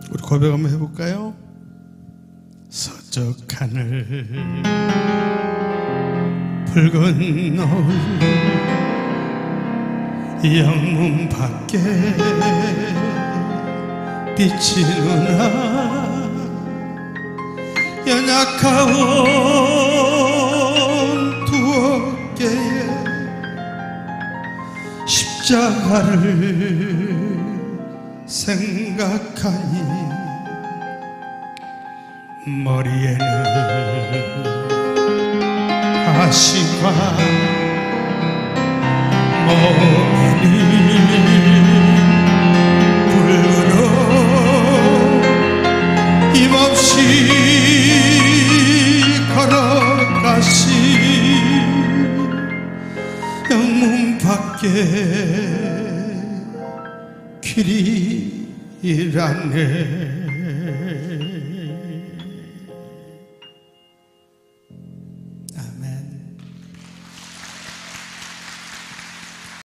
우리 고백 한번 해볼까요? 서쪽 하늘 붉은 노을 영문 밖에 비치누나 연약하온 두 어깨에 십자가를 생각하니 머리에는 가시가 몸에는 불으로 힘없이 걸어가시 영문 밖에 길이라네.